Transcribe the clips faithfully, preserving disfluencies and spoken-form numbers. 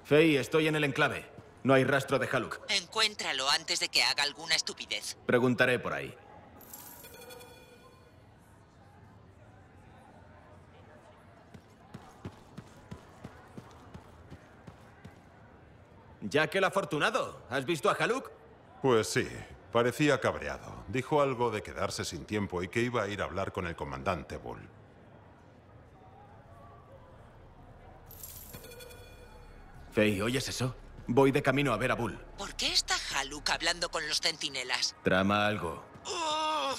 Fei, estoy en el enclave. No hay rastro de Haluk. Encuéntralo antes de que haga alguna estupidez. Preguntaré por ahí. Jack el afortunado. ¿Has visto a Haluk? Pues sí, parecía cabreado. Dijo algo de quedarse sin tiempo y que iba a ir a hablar con el comandante Bull. Fei, ¿oyes eso? Voy de camino a ver a Bull. ¿Por qué está Haluk hablando con los centinelas? Trama algo. ¡Oh!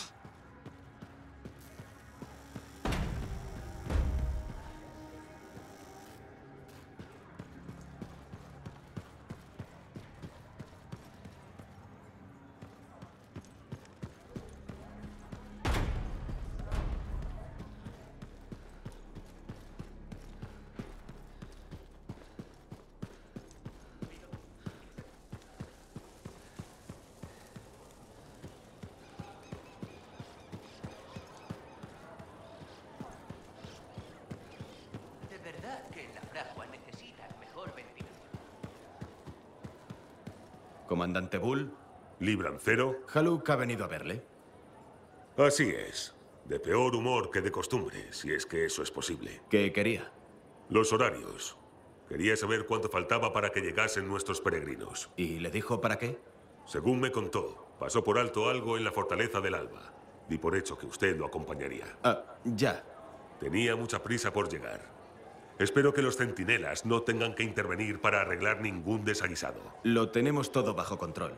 ¿Comandante Bull? ¿Librancero? Haluk ha venido a verle. Así es. De peor humor que de costumbre, si es que eso es posible. ¿Qué quería? Los horarios. Quería saber cuánto faltaba para que llegasen nuestros peregrinos. ¿Y le dijo para qué? Según me contó, pasó por alto algo en la fortaleza del Alba. Di por hecho que usted lo acompañaría. Ah, ya. Tenía mucha prisa por llegar. Espero que los centinelas no tengan que intervenir para arreglar ningún desaguisado. Lo tenemos todo bajo control.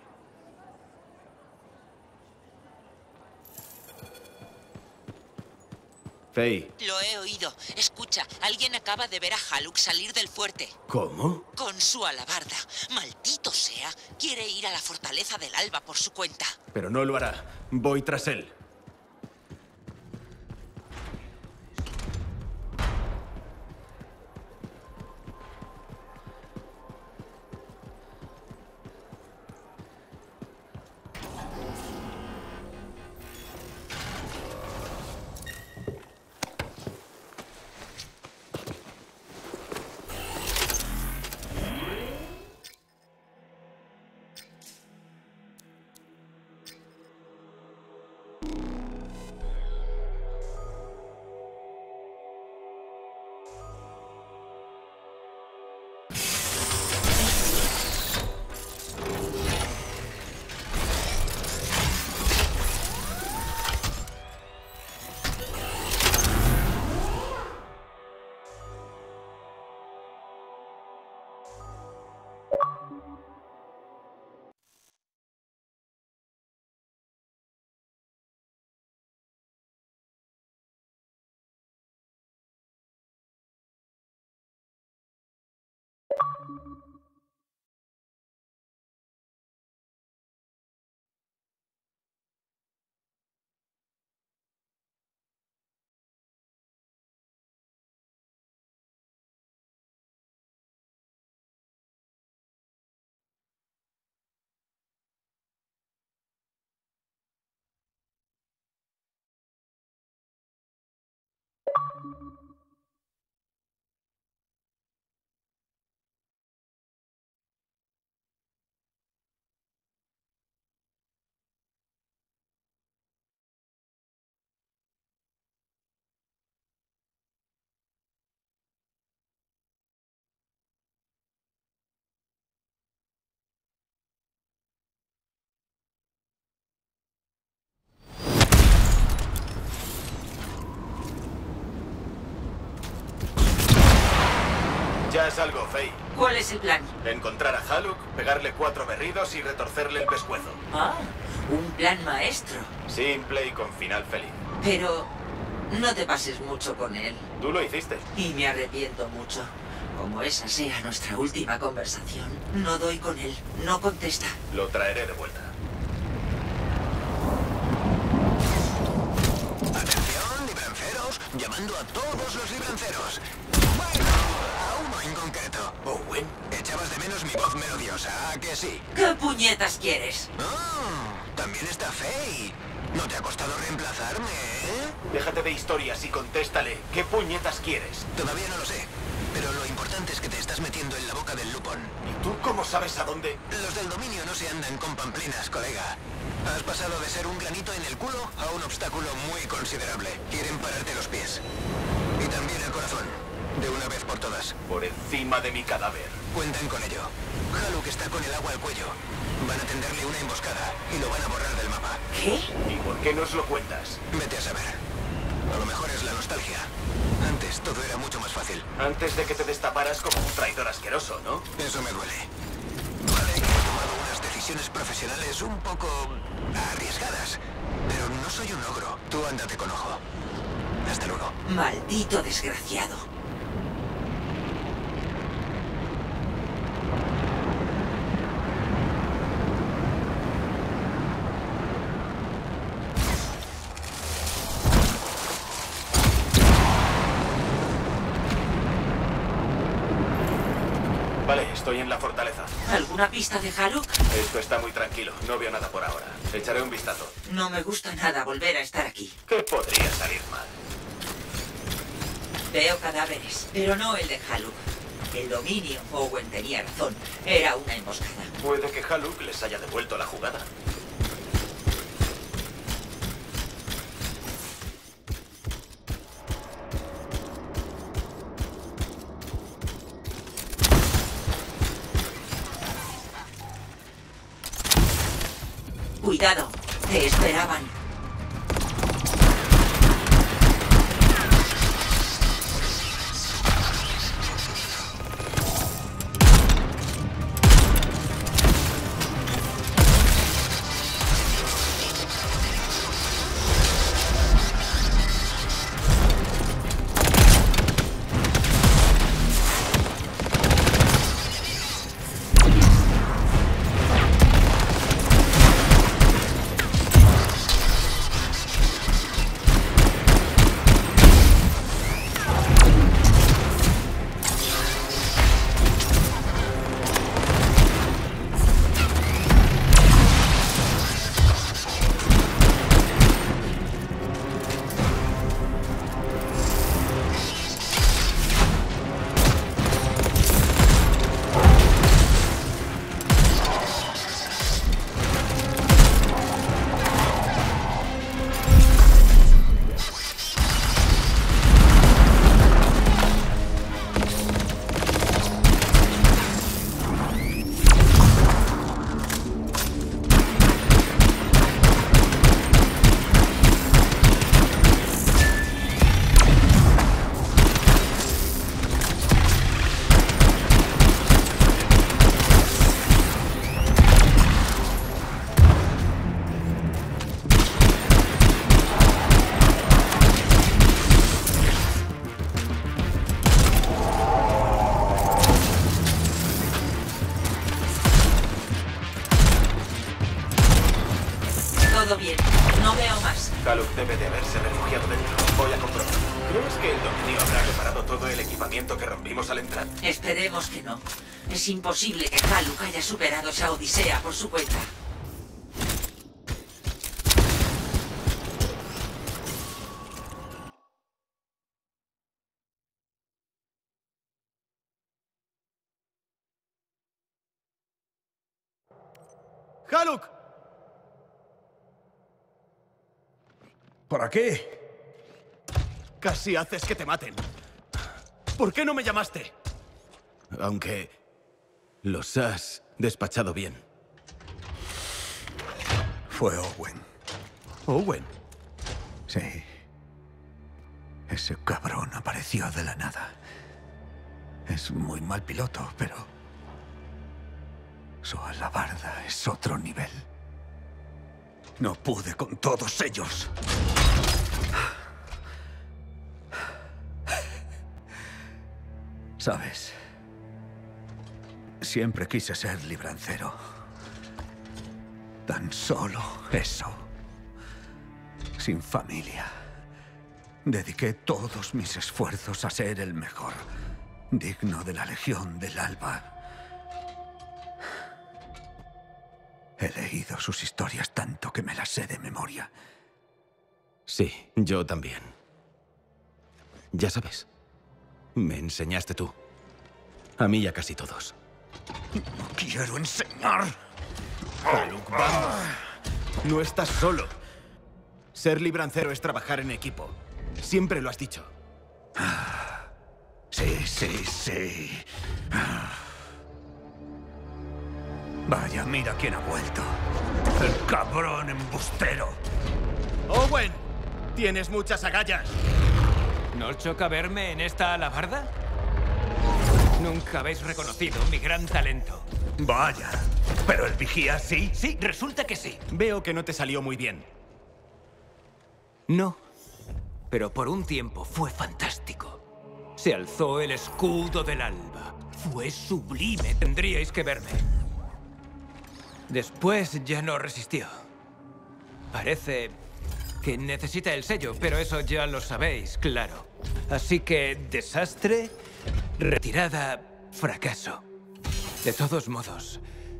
Fei. Lo he oído. Escucha, alguien acaba de ver a Haluk salir del fuerte. ¿Cómo? Con su alabarda. Maldito sea. Quiere ir a la fortaleza del Alba por su cuenta. Pero no lo hará. Voy tras él. Ya salgo, Fei. ¿Cuál es el plan? Encontrar a Haluk, pegarle cuatro berridos y retorcerle el pescuezo. Ah, un plan maestro. Simple y con final feliz. Pero no te pases mucho con él. Tú lo hiciste. Y me arrepiento mucho. Como esa sea nuestra última conversación, no doy con él. No contesta. Lo traeré de vuelta. Atención, libranceros. Llamando a todos los libranceros. Bueno, a uno en concreto. Owen. Echabas de menos mi voz melodiosa, ¿a que sí? ¿Qué puñetas quieres? Ah, también está Fei. ¿No te ha costado reemplazarme, eh? Déjate de historias y contéstale. ¿Qué puñetas quieres? Todavía no lo sé. Pero lo importante es que te estás metiendo en la boca mapa del Lupon. ¿Y tú cómo sabes a dónde? Los del dominio no se andan con pamplinas, colega. Has pasado de ser un granito en el culo a un obstáculo muy considerable. Quieren pararte los pies. Y también el corazón. De una vez por todas. Por encima de mi cadáver. Cuenten con ello. Haluk está con el agua al cuello. Van a tenderle una emboscada y lo van a borrar del mapa. ¿Qué? ¿Y por qué nos lo cuentas? Vete a saber. A lo mejor es la nostalgia. Antes todo era mucho más fácil. Antes de que te destaparas como un traidor asqueroso, ¿no? Eso me duele. Vale que he tomado unas decisiones profesionales un poco arriesgadas. Pero no soy un ogro. Tú ándate con ojo. Hasta luego. Maldito desgraciado. Vale, estoy en la fortaleza. ¿Alguna pista de Haluk? Esto está muy tranquilo, no veo nada por ahora. Echaré un vistazo. No me gusta nada volver a estar aquí. ¿Qué podría salir mal? Veo cadáveres, pero no el de Haluk. El dominio, Owen tenía razón, era una emboscada. Puede que Haluk les haya devuelto la jugada. Cuidado, te esperaban. Todo bien, no veo más. Haluk debe de haberse refugiado dentro. Voy a comprobar. ¿Crees que el dominio habrá reparado todo el equipamiento que rompimos al entrar? Esperemos que no. Es imposible que Haluk haya superado esa odisea por su cuenta. ¡Haluk! ¿Por aquí? Casi haces que te maten. ¿Por qué no me llamaste? Aunque los has despachado bien. Fue Owen. ¿Owen? Sí. Ese cabrón apareció de la nada. Es muy mal piloto, pero su alabarda es otro nivel. No pude con todos ellos. ¿Sabes? Siempre quise ser librancero. Tan solo eso. Sin familia. Dediqué todos mis esfuerzos a ser el mejor. Digno de la Legión del Alba. He leído sus historias tanto que me las sé de memoria. Sí, yo también. Ya sabes, me enseñaste tú. A mí y a casi todos. No quiero enseñar. Haluk, vamos. No estás solo. Ser librancero es trabajar en equipo. Siempre lo has dicho. Sí, sí, sí. Vaya, mira quién ha vuelto. El cabrón embustero. ¡Owen! Tienes muchas agallas. ¿No os choca verme en esta alabarda? Nunca habéis reconocido mi gran talento. Vaya, pero el vigía sí. Sí, resulta que sí. Veo que no te salió muy bien. No, pero por un tiempo fue fantástico. Se alzó el escudo del alba. Fue sublime. Tendríais que verme. Después ya no resistió. Parece que necesita el sello, pero eso ya lo sabéis, claro. Así que desastre, retirada, fracaso. De todos modos,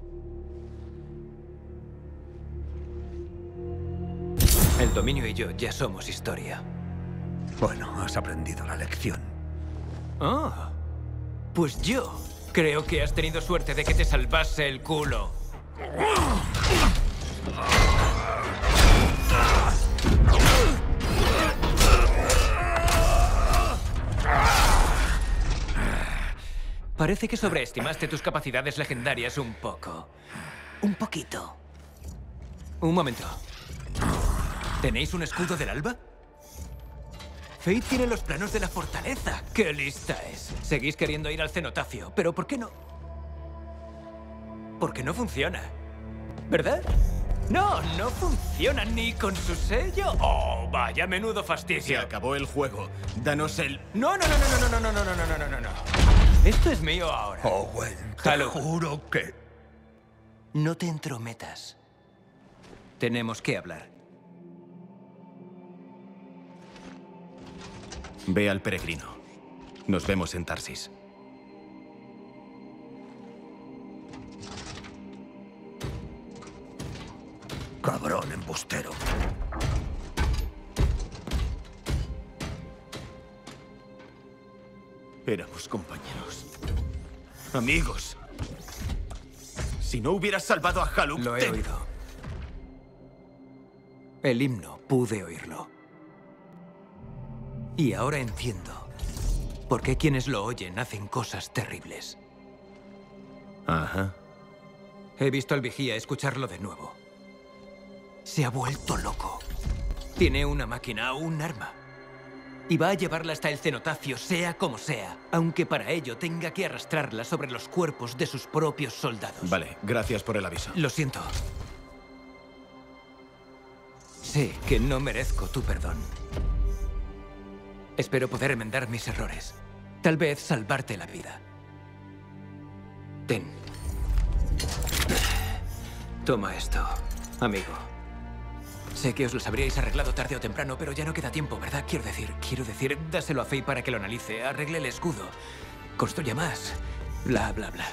el dominio y yo ya somos historia. Bueno, has aprendido la lección. Oh, pues yo creo que has tenido suerte de que te salvase el culo. Parece que sobreestimaste tus capacidades legendarias un poco. Un poquito. Un momento. ¿Tenéis un escudo del alba? Fate tiene los planos de la fortaleza. ¡Qué lista es! Seguís queriendo ir al cenotafio, pero ¿por qué no? Porque no funciona. ¿Verdad? No, no funciona ni con su sello. ¡Oh, vaya menudo Se fastidio! acabó el juego. Danos el... No, no, no, no, no, no, no, no, no, no, no, no, no. Esto es mío ahora. Owen, te Haluk. juro que... No te entrometas. Tenemos que hablar. Ve al peregrino. Nos vemos en Tarsis. Cabrón embustero. Éramos compañeros. Amigos. Si no hubieras salvado a Haluk... Lo he te- oído. El himno, pude oírlo. Y ahora entiendo por qué quienes lo oyen hacen cosas terribles. Ajá. He visto al vigía escucharlo de nuevo. Se ha vuelto loco. Tiene una máquina, un arma. Y va a llevarla hasta el cenotafio, sea como sea, aunque para ello tenga que arrastrarla sobre los cuerpos de sus propios soldados. Vale, gracias por el aviso. Lo siento. Sé que no merezco tu perdón. Espero poder enmendar mis errores. Tal vez salvarte la vida. Ten. Toma esto, amigo. Sé que os los habríais arreglado tarde o temprano, pero ya no queda tiempo, ¿verdad? Quiero decir, quiero decir, dáselo a Faye para que lo analice, arregle el escudo, construya más, bla, bla, bla.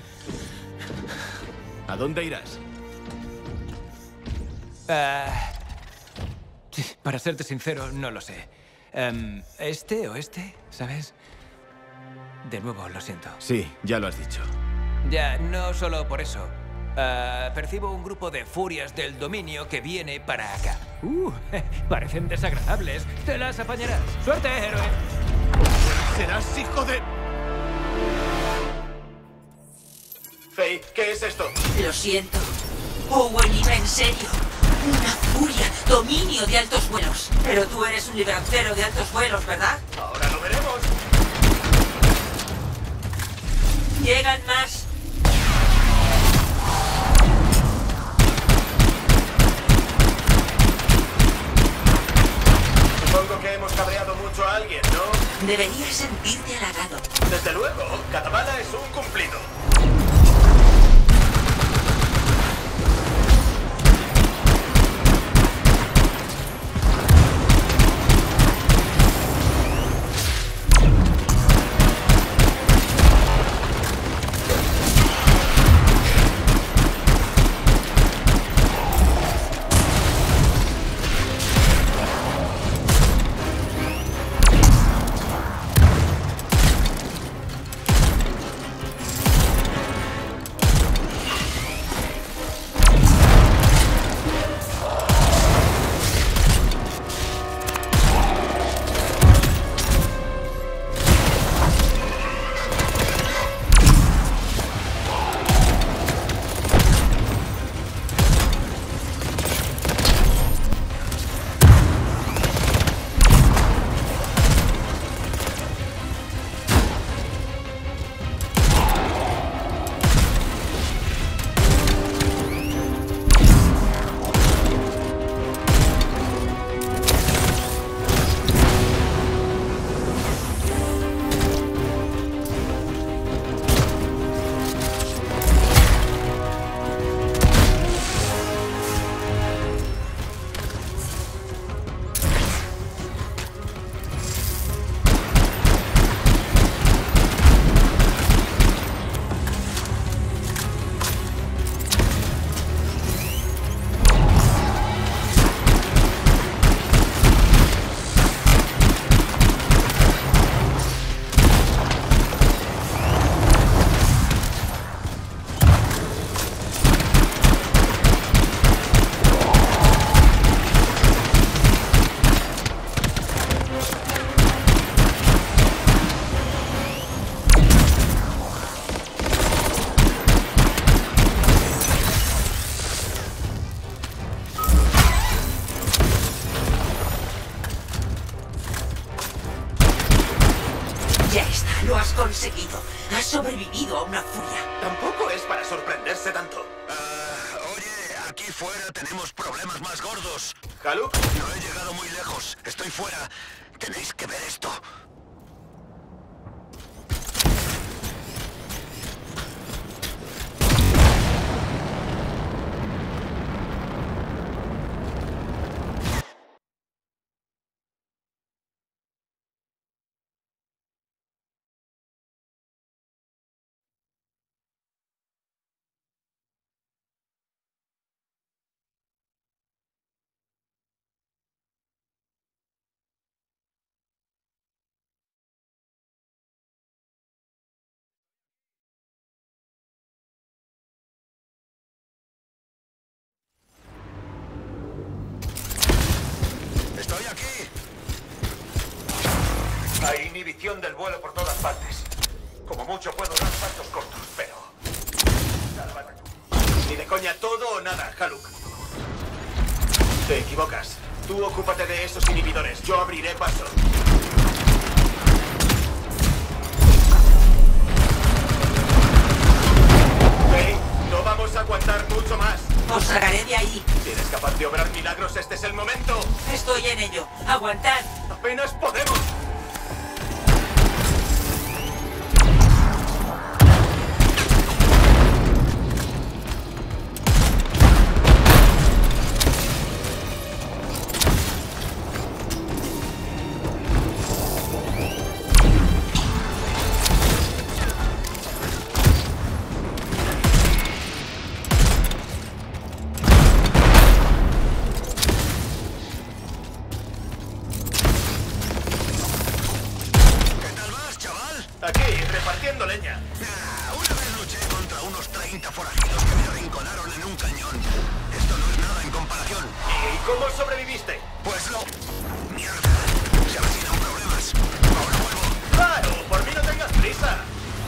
¿A dónde irás? Ah, sí, para serte sincero, no lo sé. Em, ¿Este o este? ¿Sabes? De nuevo, lo siento. Sí, ya lo has dicho. Ya, no solo por eso. Ah, percibo un grupo de furias del dominio que viene para acá. Uh, parecen desagradables. Te las apañarás. ¡Suerte, héroe! ¡Serás hijo de...! Faye, ¿qué es esto? Lo siento. Owen iba en serio. Una furia, dominio de altos vuelos. Pero tú eres un librancero de altos vuelos, ¿verdad? Ahora lo veremos. Llegan más. Supongo que hemos cabreado mucho a alguien, ¿no? Deberías sentirte halagado. Desde luego, Katabala es un cumplido. Ya está, lo has conseguido. Has sobrevivido a una furia. Tampoco es para sorprenderse tanto. Ah, oye, aquí fuera tenemos problemas más gordos. ¿Haluk? No he llegado muy lejos. Estoy fuera. Tenéis que ver esto. ¡Estoy aquí! Hay inhibición del vuelo por todas partes. Como mucho puedo dar saltos cortos, pero... Ni de coña, todo o nada, Haluk. Te equivocas. Tú ocúpate de esos inhibidores. Yo abriré paso. Hey, no vamos a aguantar mucho más. Os sacaré de ahí. Si eres capaz de obrar milagros, este es el momento. Estoy en ello. Aguantad. Apenas podemos. Aquí, repartiendo leña. Ah, una vez luché contra unos treinta forajidos que me arrinconaron en un cañón. Esto no es nada en comparación. ¿Y cómo sobreviviste? Pues lo... ¡Mierda! Se avecinan problemas. Ahora vuelvo. ¡Claro! Por mí no tengas prisa.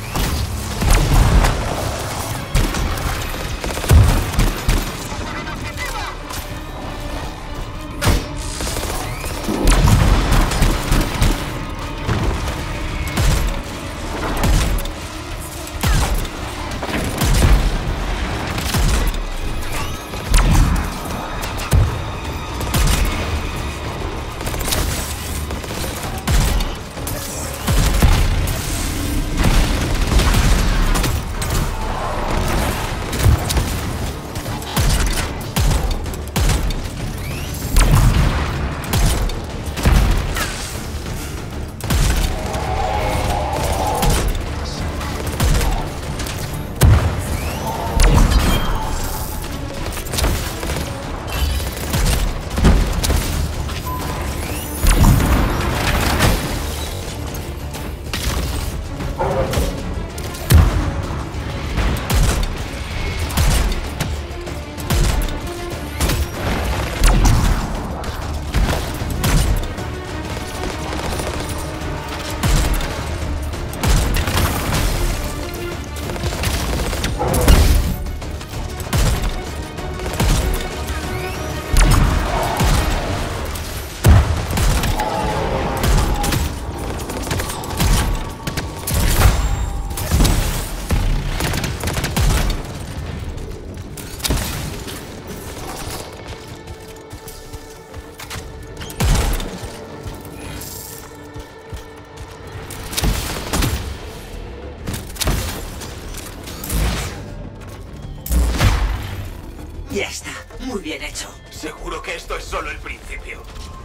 Ya está. Muy bien hecho. Seguro que esto es solo el principio.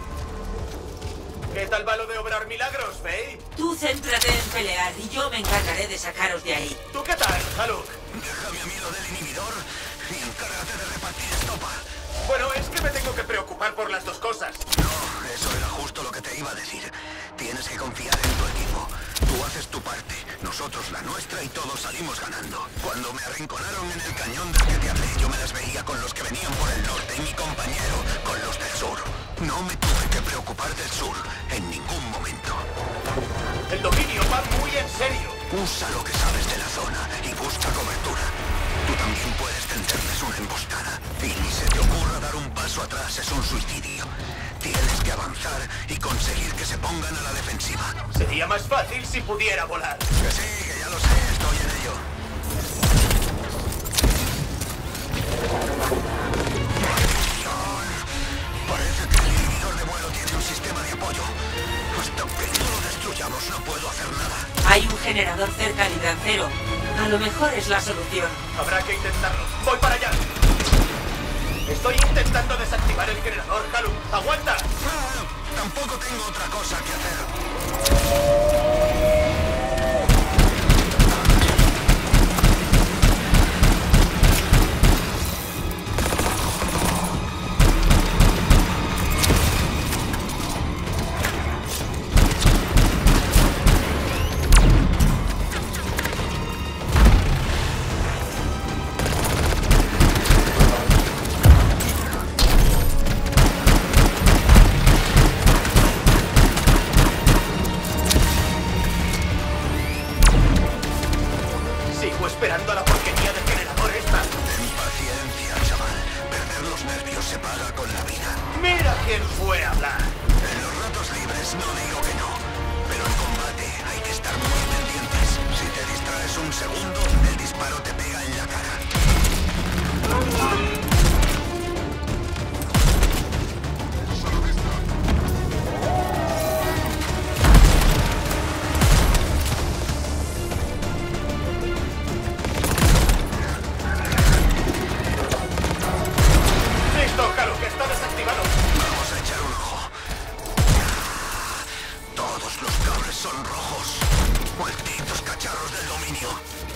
¿Qué tal va lo de obrar milagros, Faye? Tú céntrate en pelear y yo me encargaré de sacaros de ahí. ¿Tú qué tal, Haluk? Déjame a mí lo del inhibidor y encárgate de repartir estopa. Bueno, es que me tengo que preocupar por las dos cosas. No, eso era justo lo que te iba a decir. Tienes que confiar en tu equipo. Tú haces tu parte, nosotros la nuestra y todos salimos ganando. Cuando me arrinconaron en el cañón del que te hablé, yo me las veía con los que venían por el norte y mi compañero con los del sur. No me tuve que preocupar del sur en ningún momento. El dominio va muy en serio. Usa lo que sabes de la zona y busca cobertura. Tú también puedes tenderles una emboscada. Y ni se te ocurra dar un paso atrás, es un suicidio. Tienes que avanzar y conseguir que se pongan a la defensiva. Sería Sería más fácil si pudiera volar. Que sí, que ya lo sé, estoy en ello. ¡Maldición! Parece que el inhibidor de vuelo tiene un sistema de apoyo. Hasta que no lo destruyamos no puedo hacer nada. Hay un generador cerca, Librancero. A lo mejor es la solución. Habrá que intentarlo. ¡Voy para allá! Estoy intentando desactivar el generador, Haluk. ¡Aguanta! Ah, tampoco tengo otra cosa que hacer. Sigo esperando a la porquería del generador esta. Ten paciencia, chaval. Perder los nervios se paga con la vida. ¡Mira quién fue a hablar! En los ratos libres no digo que no, pero en combate hay que estar muy pendientes. Si te distraes un segundo, el disparo te pega en la cara. ¡Listo, Haluk! ¡Está desactivado! Vamos a echar un ojo. Todos los cables son rojos. Malditos cacharros del dominio.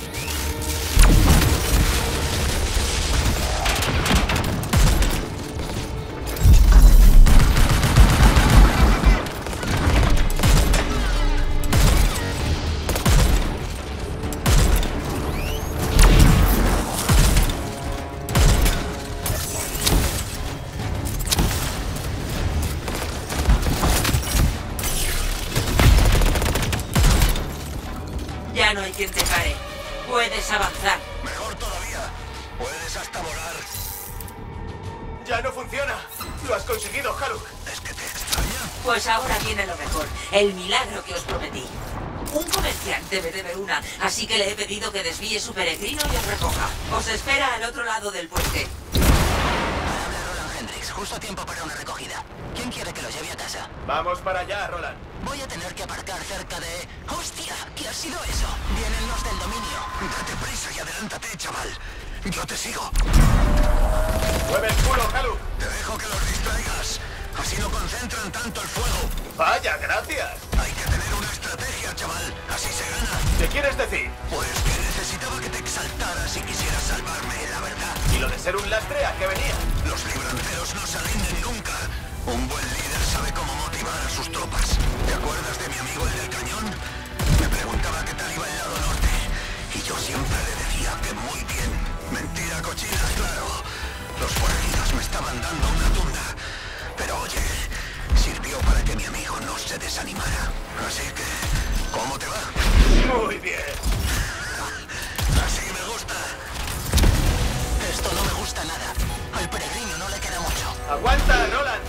Ya no hay quien te pare. Puedes avanzar. Mejor todavía. Puedes hasta volar. ¡Ya no funciona! ¡Lo has conseguido, Haluk! ¿Es que te extraña? Pues ahora viene lo mejor. El milagro que os prometí. Un comerciante debe de ver una, así que le he pedido que desvíe su peregrino y os recoja. Os espera al otro lado del puente. Habla Roland Hendricks, justo a tiempo para una recogida. ¿Quién quiere que lo lleve a casa? Vamos para allá, Roland. Voy a tener que aparcar cerca de... ¡Hostia! ¿Qué ha sido eso? Vienen los del dominio. Date prisa y adelántate, chaval. Yo te sigo. ¡Mueve el culo, Haluk! Te dejo que los distraigas. Así no concentran tanto el fuego. ¡Vaya, gracias! Hay que tener una estrategia, chaval. Así se gana. ¿Qué quieres decir? Pues que necesitaba que te exaltaras y quisieras salvarme, la verdad. ¿Y lo de ser un lastre a qué venía? Los libranceros no se rinden nunca. Un buen líder sabe cómo motivar a sus tropas. ¿Te acuerdas de mi amigo el del cañón? Me preguntaba qué tal iba el lado norte. Y yo siempre le decía que muy bien. Mentira cochina, claro. Los forajidos me estaban dando una tunda. Pero oye, sirvió para que mi amigo no se desanimara. Así que, ¿cómo te va? Muy bien. Así me gusta. Esto no me gusta nada. Al peregrino no le queda mucho. ¡Aguanta, Roland!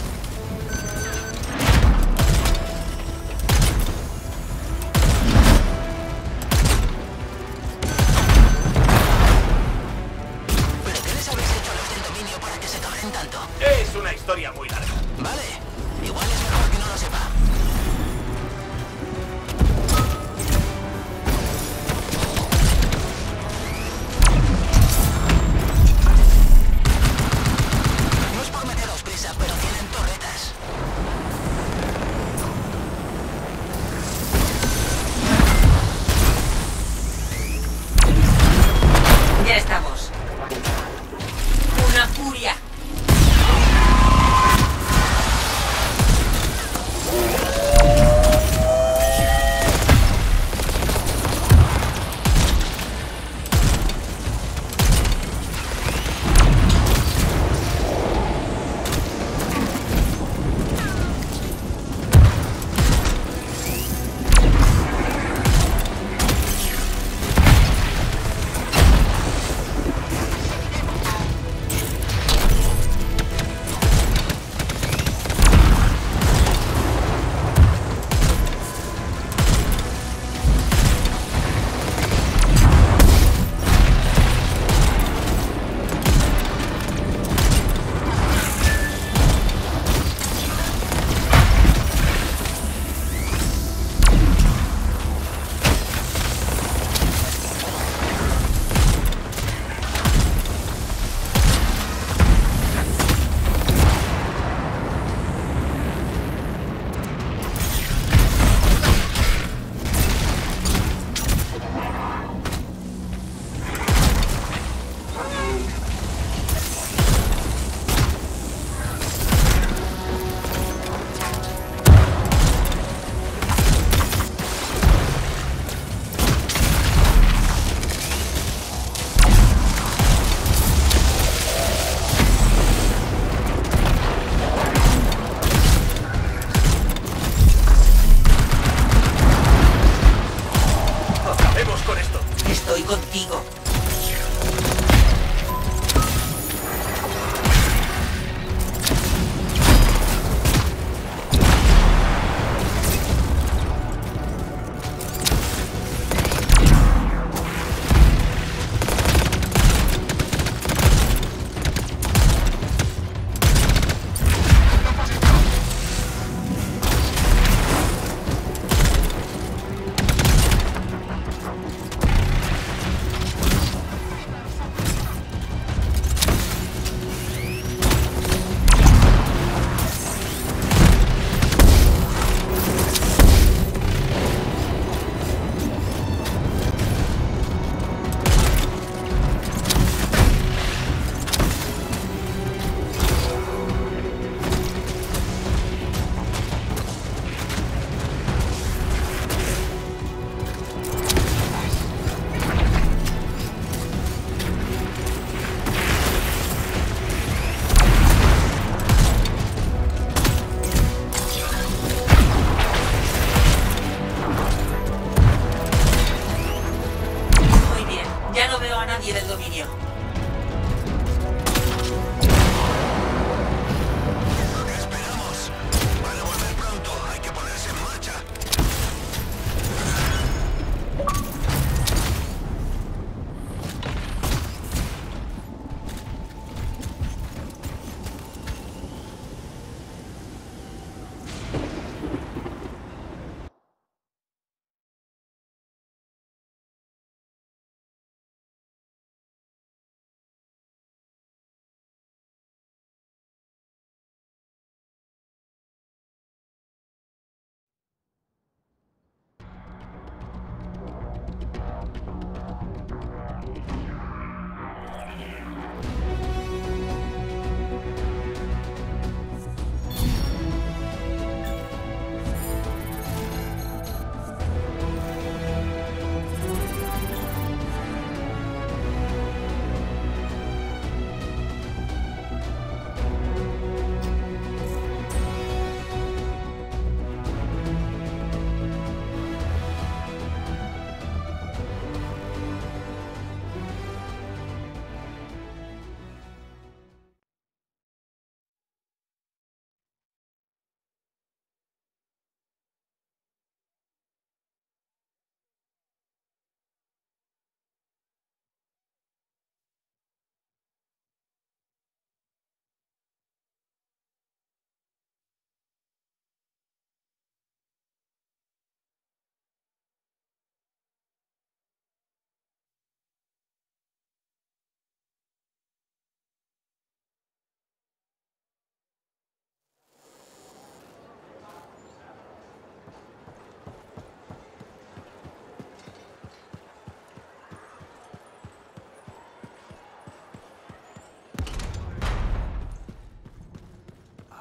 ¿Pero qué les habéis hecho a los del dominio para que se cabren tanto? Es una historia muy larga. Vale, igual es mejor que no lo sepa. No es por meteros prisa, pero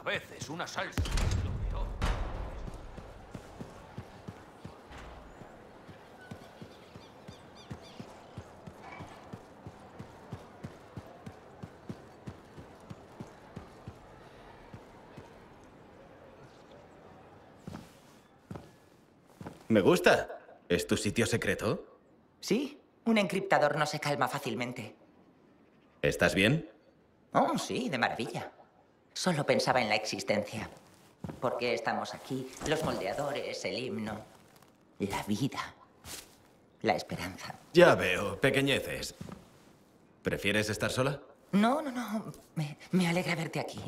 veces una salsa. Lo peor. Me gusta. ¿Es tu sitio secreto? Sí, un encriptador no se calma fácilmente. ¿Estás bien? Oh, sí, de maravilla. Solo pensaba en la existencia. ¿Por qué estamos aquí? Los moldeadores, el himno, la vida, la esperanza. Ya veo, pequeñeces. ¿Prefieres estar sola? No, no, no. Me, me alegra verte aquí.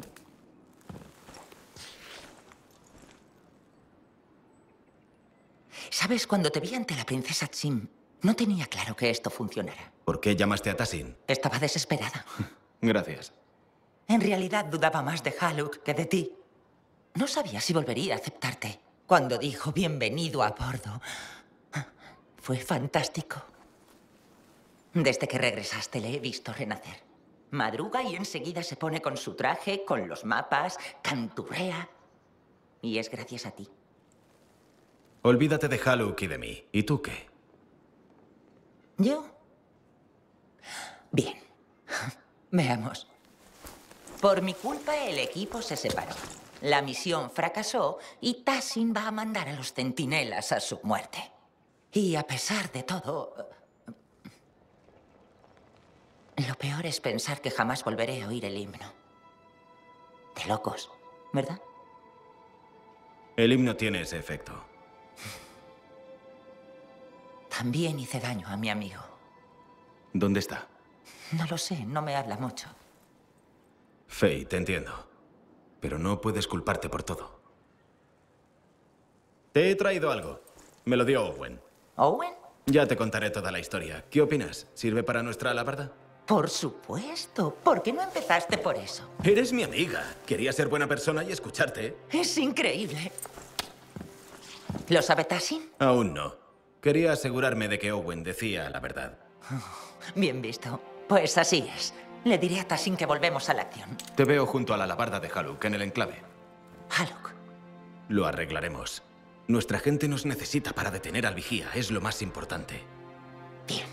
¿Sabes? Cuando te vi ante la princesa Tsim, no tenía claro que esto funcionara. ¿Por qué llamaste a Tassin? Estaba desesperada. Gracias. En realidad dudaba más de Haluk que de ti. No sabía si volvería a aceptarte. Cuando dijo bienvenido a bordo, fue fantástico. Desde que regresaste le he visto renacer. Madruga y enseguida se pone con su traje, con los mapas, canturrea. Y es gracias a ti. Olvídate de Haluk y de mí. ¿Y tú qué? ¿Yo? Bien. Veamos. Por mi culpa el equipo se separó. La misión fracasó y Tassin va a mandar a los centinelas a su muerte. Y a pesar de todo... Lo peor es pensar que jamás volveré a oír el himno. De locos, ¿verdad? El himno tiene ese efecto. También hice daño a mi amigo. ¿Dónde está? No lo sé, no me habla mucho. Faye, te entiendo. Pero no puedes culparte por todo. Te he traído algo. Me lo dio Owen. ¿Owen? Ya te contaré toda la historia. ¿Qué opinas? ¿Sirve para nuestra alabarda? Por supuesto. ¿Por qué no empezaste por eso? Eres mi amiga. Quería ser buena persona y escucharte. Es increíble. ¿Lo sabe Tassin? Aún no. Quería asegurarme de que Owen decía la verdad. Bien visto. Pues así es. Le diré a Tassin que volvemos a la acción. Te veo junto a la alabarda de Haluk, en el enclave. Haluk. Lo arreglaremos. Nuestra gente nos necesita para detener al vigía. Es lo más importante. Bien.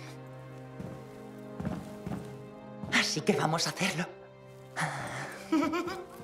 Así que vamos a hacerlo.